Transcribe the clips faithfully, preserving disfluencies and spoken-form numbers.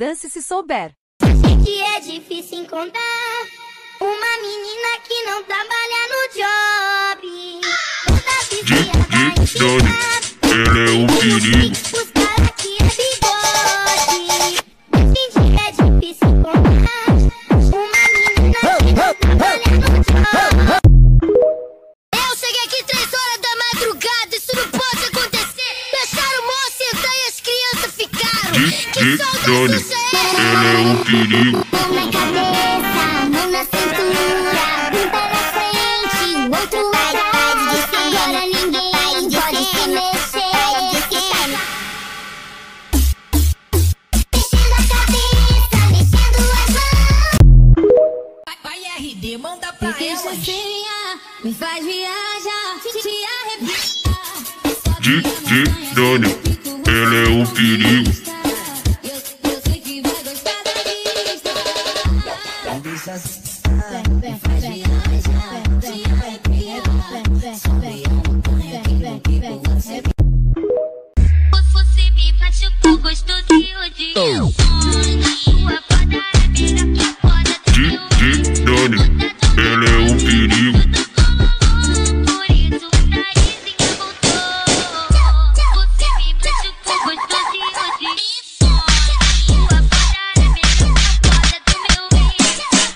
dance se souber. Sei que é difícil encontrar uma menina que não trabalha no job. Toda vizinha vai ensinar. Ela é um perigo. Os caras aqui é bigode. Sei que é difícil encontrar uma menina que não trabalha no job. Eu cheguei aqui três horas da madrugada. Isso não pode acontecer. Deixaram o moço sentar e as crianças ficaram. Que saudade é essa? Ela é um perigo. Mão na cabeça, mão na cintura, um pé na frente, o outro atrás. Agora ninguém pode se mexer. Mexendo a cabeça, mexendo as mãos. Vai R D, manda pra ela. Me deixa sonhar, me faz viajar, te arrepia. De, de, Dona, ela é um perigo. Você me machucou gostosinho de sua foda é melhor que a foda do De, de, Dona, ela é um perigo. Por isso o narizinho voltou. Você me machucou gostosinho de sua foda é melhor que a foda do meu ex.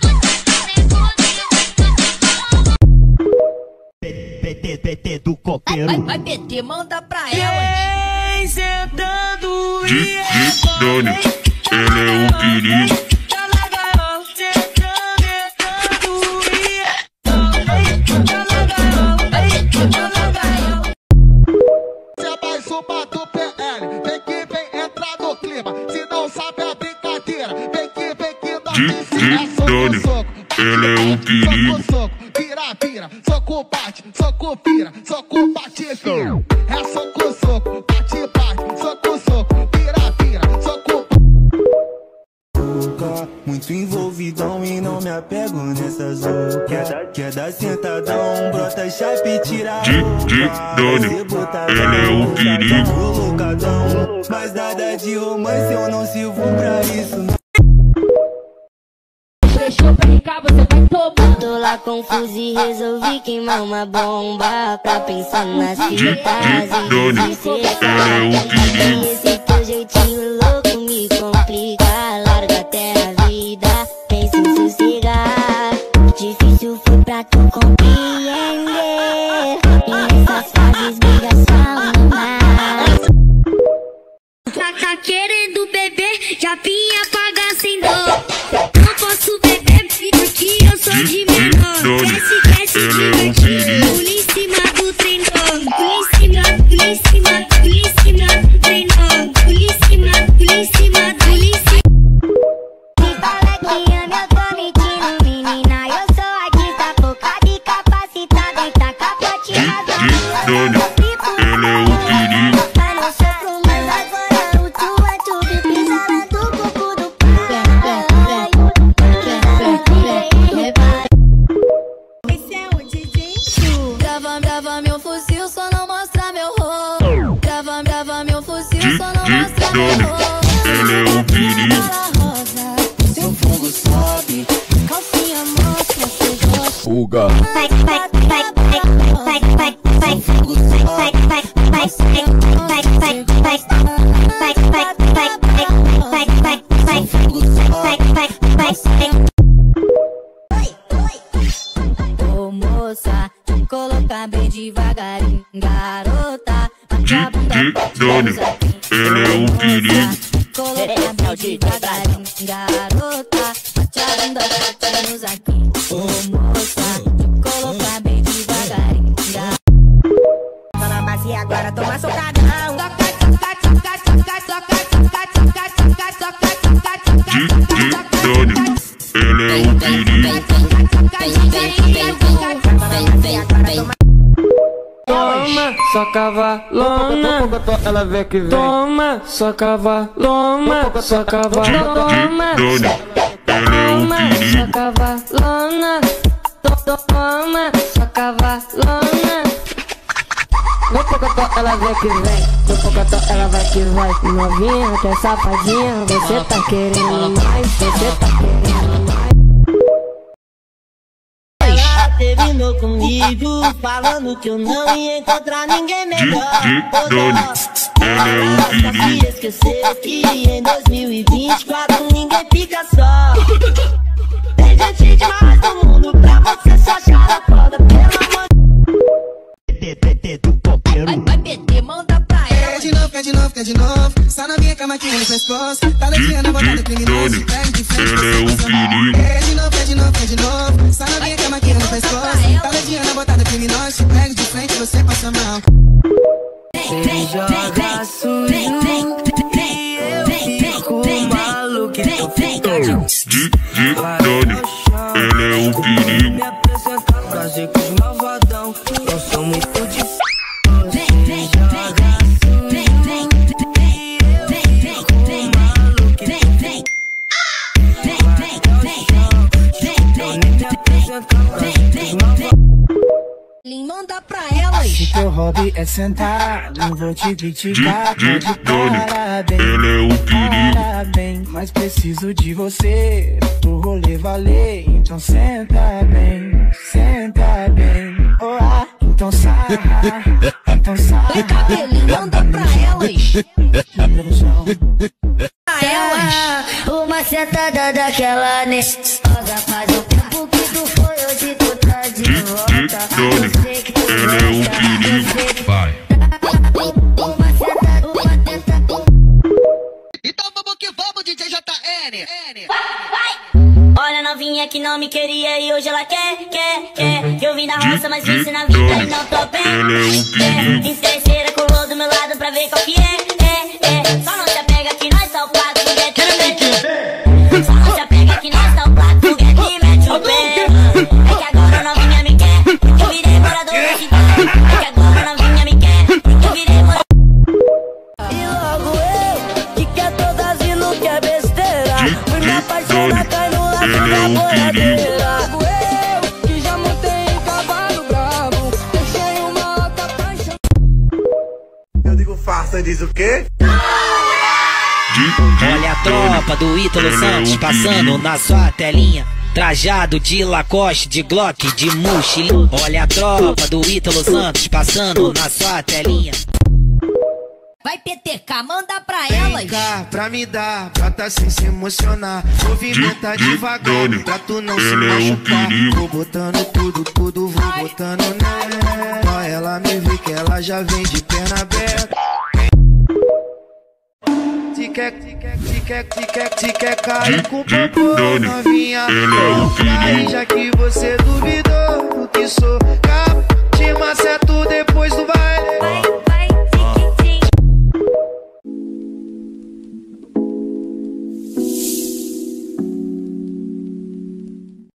P T, P T do coqueiro. Vai, vai, P T, manda pra ela. Sentando De, de, Dona, ela é um perigo. Se abaixou pra do P L, vem que vem entrar no clima. Se não sabe a brincadeira, vem que vem que dá De, de, Dona, ela é um perigo. soco, vira, vira, soco, bate, soco, vira, soco, bate, vira. É soco, soco, bate, bate, soco, soco, vira, vira, soco, muito envolvidão e não me apego nessas roupas. Quer, quer dar sentadão, brota chape, tira a De, de, Dona, ela é um perigo. colocadão, mas nada de romance, eu não sirvo pra isso. Deixou brincar, você vai tomar. Tô lá confuso e resolvi queimar uma bomba pra pensar nas De, de, fitas Dona, ela é um perigo. esse teu jeitinho louco me complica. Larga até a vida, pensa em sossegar. Difícil foi pra tu compreender. E nessas fases brigação não mais. Tá, tá querendo beber, já vinha pagar sem dó. Não posso beber, porque eu sou de menor. Desce, desce, ela é um perigo. pula em cima do trenó. Pula em cima, pula em cima, pula em cima do trenó. Pula em cima, pula em cima, pula em cima. Me fala que ama, eu tô mentindo, menina. Eu sou artista, focada e capacitada. E tá capoteada. De, de, Dona, ela é um perigo. Mas não sofro mais agora. O tu é tudo, pisa lá do cuco do pai. Esse é o D J Chu. Grava, grava meu fuzil, só não mostra meu rosto. Grava, grava meu fuzil, De, só não de, mostra meu Dona, rosto. ela é um perigo. Seu fogo sobe, calcinha mostra seu gosto. Fuga. Vai, vai, vai, vai, vai, vai, vai, vai, vai, vai, vai, vai, vai, vai, vai, vai, Ô moça, te colocar bem devagarinho, garota. De, de, Dona, ela é um perigo. Colocar bem devagarinho, garota. Bate a bunda, bate nos aqui. Ô moça, te colocar bem devagarinho, garota. Tá na base agora, toma socadão. Toca, toca, toca, toca, toca, toca, toca, toca, toca, toca, toca. De, de, Dona, ela é um perigo. Toma, só cavalona. ela vê que vem. Toma, só cavalona. Só De, cavalona. de, Dona, ela é um Toma, só perigo. cavalona. Toma, só cavalona. No pocotó ela vem que vem, no pocotó ela vai que vai. Novinha, que é safadinha, você tá querendo mais, você tá querendo mais. Ela terminou comigo, falando que eu não ia encontrar ninguém melhor. Ela é um perigo. Esqueceu que em dois mil e vinte e quatro ninguém fica só. Tem gente demais no mundo pra você se achar foda, pelo amor T T do coqueiro. vai meter, manda pra ela. Quer de novo, quer de novo, quer de novo. Só na minha cama aqui no pescoço. Tá legiando a botada criminosa. Pega de frente, Ela é um perigo. quer de novo, quer de novo, quer de novo. Só na minha cama aqui no pescoço. Tá legiando a botada criminosa. Pega de frente, você passa mal. Vem, joga sujo e eu fico maluco. De, de Dani, ela é um perigo. Me apresentar pra ser que os malvadão não são muito difíceis. Vem, joga sujo e eu fico maluco. Vem, vem, vem, nem me apresentar pra ser que os malvadão. Manda pra elas. Se teu hobby é sentar, não vou te criticar. De, de Dani, Parabéns, ela é um perigo. parabéns, mas preciso de você pro rolê valer. Então senta bem, senta bem. Oh, ah, então sarra, então sarra. Vem, cabelinho, manda pra elas. Pra elas. Uma sentada daquela nervosa. Faz um tempo que tu foi, hoje tu tá de De, volta. de Dani, ela é um perigo. Vai. Uma sentada, uma sentada. Então vamos que vamos, D J J N. Olha a novinha que não me queria e hoje ela quer, quer, quer. Que eu vim da roça, mas De, disse na vida Dani, e não tô bem. ela é um perigo. Em terceira colou do meu lado pra ver qual que é, é, é. Só não se apega que nós tá o plato, foguete mete. Só não se apega que nós tá o plato, foguete mete o pé. É que agora a novinha me quer, porque eu virei morador da cidade. É que agora a novinha me quer, porque eu virei morador. E logo eu, que quer todas e não quer besteira. Fui me apaixonar, cai no laço ela é um da boiadeira. Logo eu, que já montei em cavalo bravo, deixei uma alta paixão. Eu digo farsa, diz o quê? De, de Olha a tropa do Ítalo ela é Santos um passando perigo. na sua telinha. Trajado de Lacoste, de Glock, de mochilinha. Olha a tropa do Ítalo Santos passando na sua telinha. Vai P T K, manda pra Vem elas. cá, pra me dar, pra tá sem se emocionar. Movimenta De- de devagar, Dani, pra tu não se ela é um machucar. perigo. Vou botando tudo, tudo, vou botando nela. Só ela me vê que ela já vem de perna aberta. Se quer, se quer, se quer, se quer, se quer cair De- com o de popô, Dani, novinha. ela é um Aí perigo. já que você duvidou do que sou capaz de massacrar.